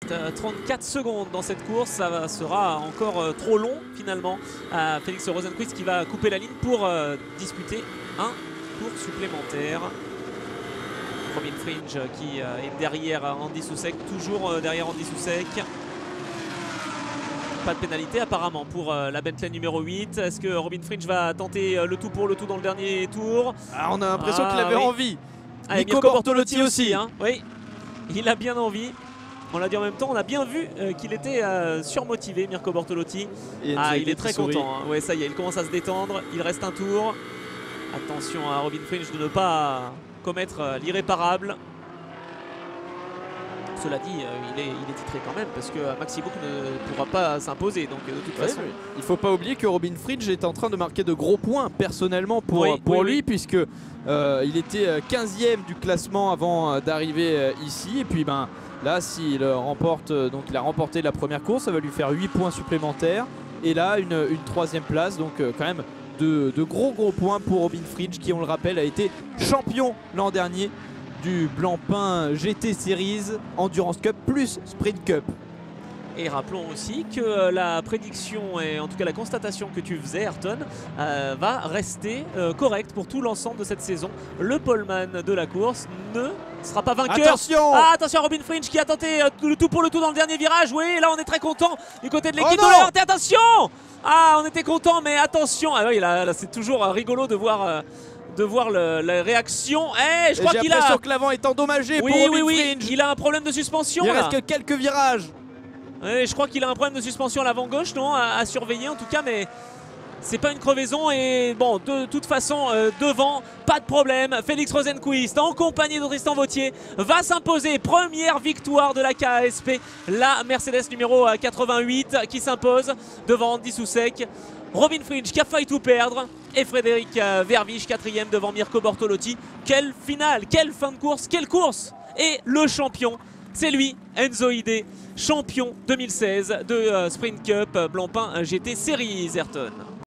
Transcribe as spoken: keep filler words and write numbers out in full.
euh, trente-quatre secondes dans cette course, ça va, sera encore euh, trop long finalement. Euh, Félix Rosenqvist qui va couper la ligne pour euh, disputer un tour supplémentaire. Robin Fringe qui euh, est derrière Andy Soucek, toujours euh, derrière Andy Soucek. Pas de pénalité apparemment pour euh, la Bentley numéro huit. Est-ce que Robin Fringe va tenter euh, le tout pour le tout dans le dernier tour? Ah, on a l'impression ah, qu'il avait oui. envie. Ah, Mirko Mirko Bortolotti, Bortolotti aussi. aussi hein. Oui, il a bien envie. On l'a dit en même temps, on a bien vu euh, qu'il était euh, surmotivé, Mirko Bortolotti. Et Ah, il est très sourit. content. Hein. Ouais, ça y est, il commence à se détendre. Il reste un tour. Attention à Robin Fringe de ne pas commettre euh, l'irréparable. Cela dit, euh, il, est, il est titré quand même parce que euh, Maxi Book ne pourra pas s'imposer. Donc euh, de toute Ouais, façon, il ne faut pas oublier que Robin Fringe est en train de marquer de gros points personnellement pour, Oui, pour oui, lui oui. puisque euh, il était quinzième du classement avant euh, d'arriver euh, ici et puis ben là s'il remporte euh, donc il a remporté la première course, ça va lui faire huit points supplémentaires et là une, une troisième place, donc euh, quand même de, de gros gros points pour Robin Fringe qui, on le rappelle, a été champion l'an dernier du Blancpain G T Series Endurance Cup plus Sprint Cup. et rappelons aussi que euh, la prédiction et en tout cas la constatation que tu faisais, Ayrton, euh, va rester euh, correcte pour tout l'ensemble de cette saison. Le poleman de la course ne sera pas vainqueur. Attention Ah, attention à Robin Fringe qui a tenté euh, le tout pour le tout dans le dernier virage. Oui, là on est très content du côté de l'équipe Oh de non l'A R T. Attention! Ah, on était content, mais attention. Ah oui, là, là c'est toujours euh, rigolo de voir... Euh, de voir le, la réaction. Eh, je crois qu'il a... J'ai l'impression que l'avant est endommagé oui, pour Robin oui, oui. Fringe. Il a un problème de suspension. Il là. reste que quelques virages. Oui, je crois qu'il a un problème de suspension à l'avant gauche, non, à, à surveiller en tout cas, mais c'est pas une crevaison. Et bon, de, de toute façon, euh, devant, pas de problème. Félix Rosenqvist, en compagnie de Tristan Vautier, va s'imposer. Première victoire de la K A S P, la Mercedes numéro quatre-vingt-huit qui s'impose devant Andy Soucek. Robin Fringe qui a failli tout perdre et Frédéric Verviche quatrième devant Mirko Bortolotti. Quelle finale, quelle fin de course, quelle course! Et le champion, c'est lui, Enzo Hidé, champion deux mille seize de euh, Sprint Cup Blancpain G T Series, Ayrton.